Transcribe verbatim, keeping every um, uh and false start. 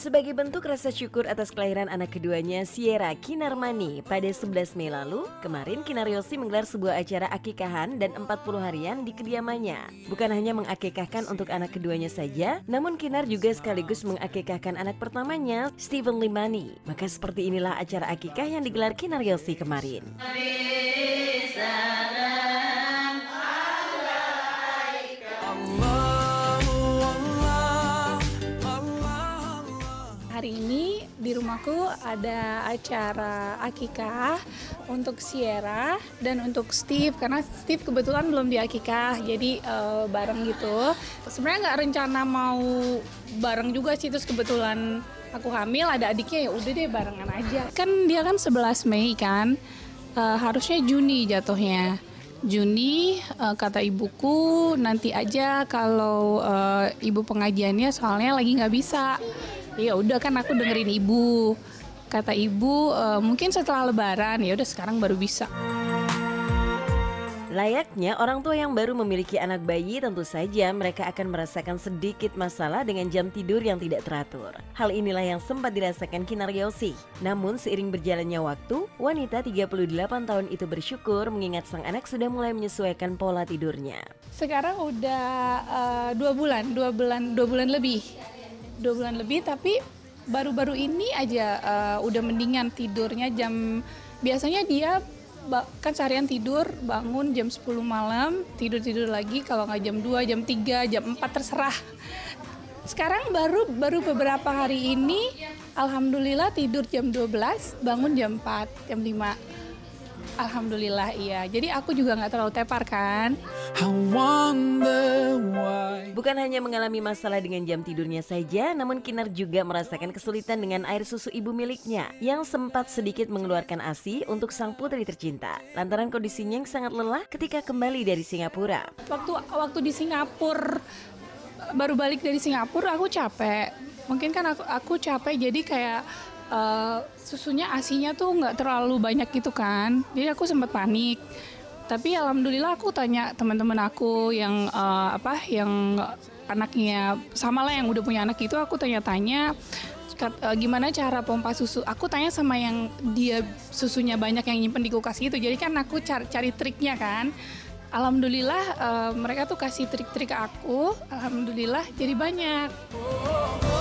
Sebagai bentuk rasa syukur atas kelahiran anak keduanya, Sierra Kinarmani, pada sebelas Mei lalu, kemarin Kinar Yosi menggelar sebuah acara akikahan dan empat puluh harian di kediamannya. Bukan hanya mengakikahkan untuk anak keduanya saja, namun Kinar juga sekaligus mengakikahkan anak pertamanya, Steven Limani. Maka seperti inilah acara akikah yang digelar Kinar Yosi kemarin. Hari ini di rumahku ada acara akikah untuk Sierra dan untuk Steve, karena Steve kebetulan belum di akikah, jadi uh, bareng gitu. Sebenarnya nggak rencana mau bareng juga sih, terus kebetulan aku hamil, ada adiknya, ya udah deh barengan aja. Kan dia kan sebelas Mei kan, uh, harusnya Juni jatuhnya. Juni, uh, kata ibuku nanti aja kalau uh, ibu pengajiannya soalnya lagi nggak bisa. Ya udah kan aku dengerin ibu. Kata ibu e, mungkin setelah lebaran, ya udah sekarang baru bisa. Layaknya orang tua yang baru memiliki anak bayi, tentu saja mereka akan merasakan sedikit masalah dengan jam tidur yang tidak teratur. Hal inilah yang sempat dirasakan Kinar Yosi. Namun seiring berjalannya waktu, wanita tiga puluh delapan tahun itu bersyukur mengingat sang anak sudah mulai menyesuaikan pola tidurnya. Sekarang udah uh, dua bulan, dua bulan, dua bulan lebih. Dua bulan lebih, tapi baru-baru ini aja uh, udah mendingan tidurnya. Jam biasanya dia kan seharian tidur, bangun jam sepuluh malam, tidur-tidur lagi, kalau nggak jam dua, jam tiga, jam empat, terserah. Sekarang baru baru beberapa hari ini alhamdulillah tidur jam dua belas, bangun jam empat, jam lima. Alhamdulillah, iya. Jadi aku juga nggak terlalu tepar kan. Bukan hanya mengalami masalah dengan jam tidurnya saja, namun Kinar juga merasakan kesulitan dengan air susu ibu miliknya yang sempat sedikit mengeluarkan ASI untuk sang putri tercinta lantaran kondisinya yang sangat lelah ketika kembali dari Singapura. Waktu waktu di Singapura, baru balik dari Singapura, aku capek. Mungkin kan aku aku capek, jadi kayak Uh, susunya asinya tuh nggak terlalu banyak gitu kan, jadi aku sempat panik. Tapi alhamdulillah aku tanya teman-teman aku yang uh, apa yang anaknya sama lah yang udah punya anak itu, aku tanya-tanya uh, gimana cara pompa susu. Aku tanya sama yang dia susunya banyak yang nyimpen di kulkas gitu, jadi kan aku cari, cari triknya kan. Alhamdulillah uh, mereka tuh kasih trik-trik ke aku, alhamdulillah jadi banyak.